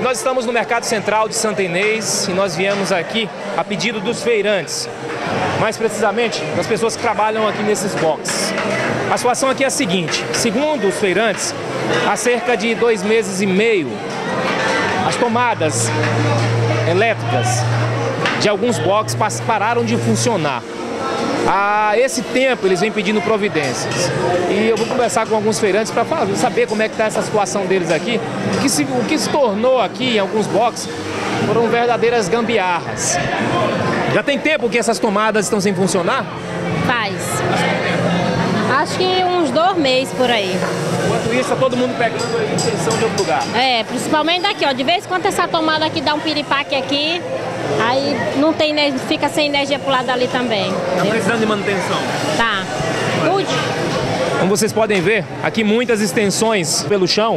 Nós estamos no Mercado Central de Santa Inês e nós viemos aqui a pedido dos feirantes, mais precisamente das pessoas que trabalham aqui nesses boxes. A situação aqui é a seguinte: segundo os feirantes, há cerca de 2 meses e meio, as tomadas elétricas de alguns boxes pararam de funcionar. Há esse tempo eles vêm pedindo providências. E eu vou conversar com alguns feirantes para saber como é que está essa situação deles aqui. O que se tornou aqui em alguns boxes foram verdadeiras gambiarras. Já tem tempo que essas tomadas estão sem funcionar? Faz. Acho que uns 2 meses por aí. Enquanto isso, está todo mundo pegando a extensão de outro lugar. É, principalmente daqui, ó. De vez em quando essa tomada aqui dá um piripaque aqui, aí não tem, fica sem energia pro lado ali também. Está precisando de manutenção? Tá. Tudo. Como vocês podem ver, aqui muitas extensões pelo chão,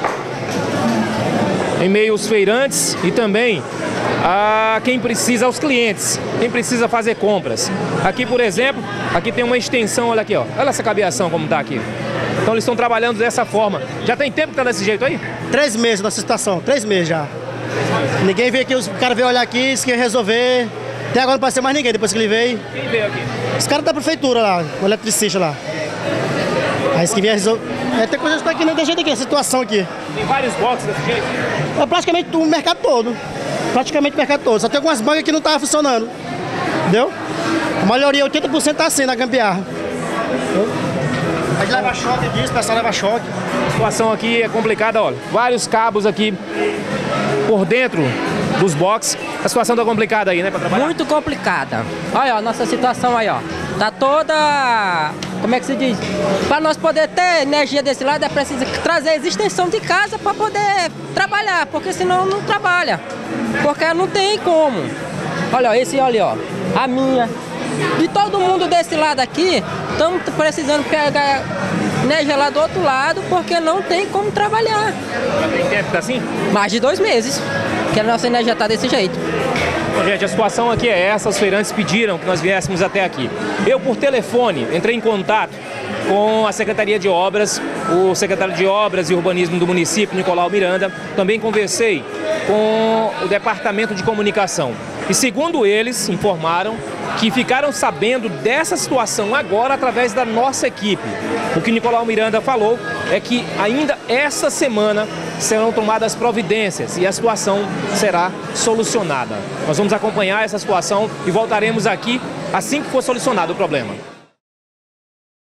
em meio aos feirantes e também a quem precisa, aos clientes, quem precisa fazer compras. Aqui, por exemplo, aqui tem uma extensão, olha aqui, ó. Olha essa cabeação como está aqui. Então eles estão trabalhando dessa forma. Já tem tempo que tá desse jeito aí? 3 meses nessa situação, 3 meses já. Ninguém veio aqui, os caras veio olhar aqui, disse que ia resolver. Até agora não apareceu mais ninguém depois que ele veio. Quem veio aqui? Os caras da prefeitura lá, o eletricista lá. Aí disse que vinha resolver. Tem coisa que está aqui, não tem jeito aqui, a situação aqui. Tem vários boxes desse jeito? É praticamente o mercado todo. Praticamente o mercado todo. Só tem algumas bancas que não estavam funcionando. Entendeu? A maioria, 80% está assim na gambiarra. Mas leva choque disso, o pessoal leva choque. A situação aqui é complicada, olha. Vários cabos aqui por dentro dos boxes. A situação tá complicada aí, né, para trabalhar? Muito complicada. Olha, ó, a nossa situação aí, ó. Tá toda... Como é que se diz? Para nós poder ter energia desse lado, é preciso trazer extensão de casa para poder trabalhar, porque senão não trabalha. Porque não tem como. Olha, ó, esse olha, ó. A minha. De todo mundo desse lado aqui, estamos precisando pegar energia lá do outro lado, porque não tem como trabalhar. Já tem tempo que tá assim? Mais de 2 meses, que a nossa energia tá desse jeito. Bom, gente, a situação aqui é essa, os feirantes pediram que nós viéssemos até aqui. Eu, por telefone, entrei em contato com a Secretaria de Obras, o secretário de Obras e Urbanismo do município, Nicolau Miranda. Também conversei com o Departamento de Comunicação. E segundo eles, informaram que ficaram sabendo dessa situação agora através da nossa equipe. O que Nicolau Miranda falou é que ainda essa semana serão tomadas providências e a situação será solucionada. Nós vamos acompanhar essa situação e voltaremos aqui assim que for solucionado o problema.